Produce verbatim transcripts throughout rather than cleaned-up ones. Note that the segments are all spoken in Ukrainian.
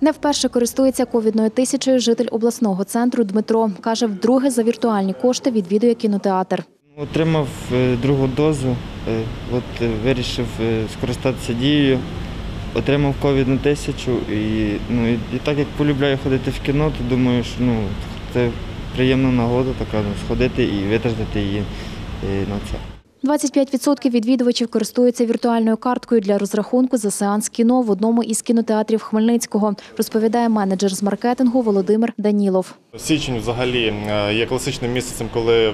Не вперше користується ковідною тисячею житель обласного центру Дмитро. Каже, вдруге за віртуальні кошти відвідує кінотеатр. Отримав другу дозу, от вирішив скористатися дією, отримав ковідну тисячу і, ну, і так як полюбляю ходити в кіно, то думаю, що ну, це приємна нагода така, ну, сходити і витратити її на це. двадцять п'ять відсотків відвідувачів користуються віртуальною карткою для розрахунку за сеанс кіно в одному із кінотеатрів Хмельницького, розповідає менеджер з маркетингу Володимир Данілов. Січень взагалі є класичним місяцем, коли,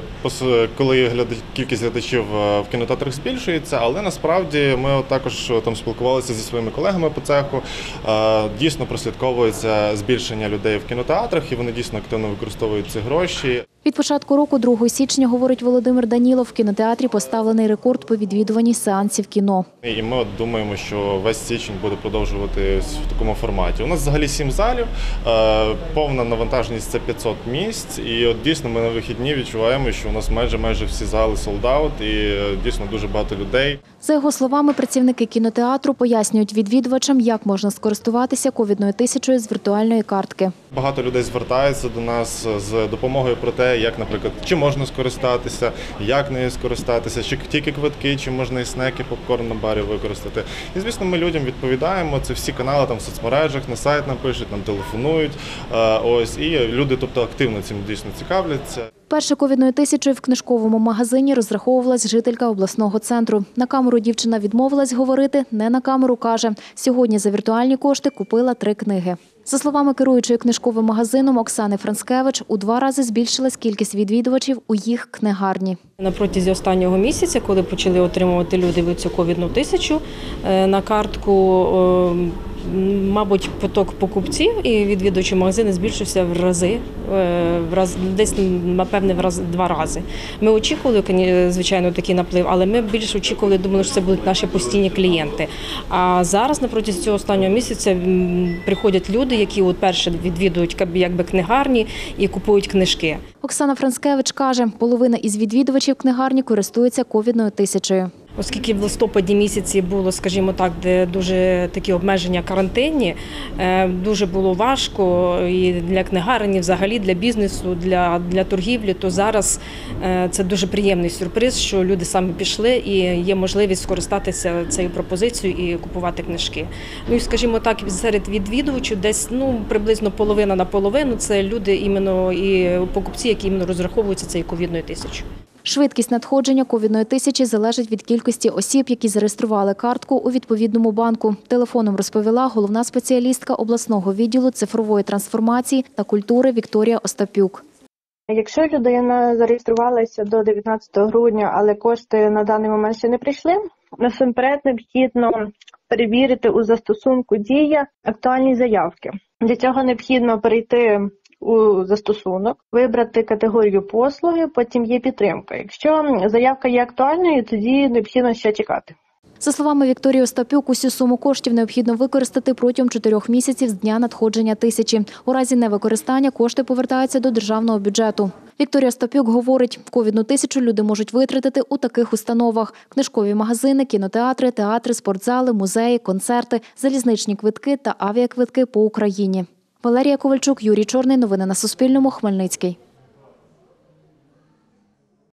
коли кількість глядачів в кінотеатрах збільшується, але насправді ми також там спілкувалися зі своїми колегами по цеху. Дійсно прослідковується збільшення людей в кінотеатрах і вони дійсно активно використовують ці гроші. Від початку року, другого січня, говорить Володимир Данілов, в кінотеатрі поставлений рекорд по відвідуванні сеансів кіно. І ми думаємо, що весь січень буде продовжуватись в такому форматі. У нас взагалі сім залів, повна навантаженість – це п'ятсот місць. І от дійсно ми на вихідні відчуваємо, що у нас майже майже всі зали солд-аут і дійсно дуже багато людей. За його словами, працівники кінотеатру пояснюють відвідувачам, як можна скористуватися ковідною тисячею з віртуальної картки. Багато людей звертаються до нас з допомогою про те, як, наприклад, чи можна скористатися, як нею скористатися, чи тільки квитки, чи можна і снеки, попкорн на барі використати. І, звісно, ми людям відповідаємо, це всі канали там в соцмережах, на сайт нам пишуть, нам телефонують. Ось, і люди, тобто, активно цим дійсно цікавляться. Перше ковідною тисячею в книжковому магазині розраховувалась жителька обласного центру. На камеру дівчина відмовилась говорити, не на камеру каже. Сьогодні за віртуальні кошти купила три книги. За словами керуючої книжковим магазином Оксани Францкевич, у два рази збільшилась кількість відвідувачів у їх книгарні. На протязі останнього місяця, коли почали отримувати люди цю ковідну тисячу на картку, мабуть, поток покупців і відвідувачів магазину збільшився в рази, в раз, десь, напевне, в раз, два рази. Ми очікували, звичайно, такий наплив, але ми більше очікували, думали, що це будуть наші постійні клієнти. А зараз, на протязі цього останнього місяця, приходять люди, які от перше відвідують якби книгарні і купують книжки. Оксана Францкевич каже, половина із відвідувачів книгарні користується ковідною тисячею. Оскільки в листопаді місяці було, скажімо так, де дуже такі обмеження карантинні, дуже було важко і для книгарні, взагалі для бізнесу, для, для торгівлі, то зараз це дуже приємний сюрприз, що люди самі пішли і є можливість скористатися цією пропозицією і купувати книжки. Ну і, скажімо так, серед відвідувачів десь ну, приблизно половина на половину – це люди іменно і покупці, які іменно розраховуються цією ковідною тисячою. Швидкість надходження ковідної тисячі залежить від кількості осіб, які зареєстрували картку у відповідному банку. Телефоном розповіла головна спеціалістка обласного відділу цифрової трансформації та культури Вікторія Остапюк. Якщо людина зареєструвалася до дев'ятнадцятого грудня, але кошти на даний момент ще не прийшли, насамперед необхідно перевірити у застосунку «Дія» актуальні заявки. Для цього необхідно перейти у застосунок, вибрати категорію послуги, потім є підтримка. Якщо заявка є актуальною, тоді необхідно ще чекати. За словами Вікторії Остапюк, усю суму коштів необхідно використати протягом чотирьох місяців з дня надходження тисячі. У разі невикористання кошти повертаються до державного бюджету. Вікторія Остапюк говорить, ковідну тисячу люди можуть витратити у таких установах – книжкові магазини, кінотеатри, театри, спортзали, музеї, концерти, залізничні квитки та авіаквитки по Україні. Валерія Ковальчук, Юрій Чорний. Новини на Суспільному. Хмельницький.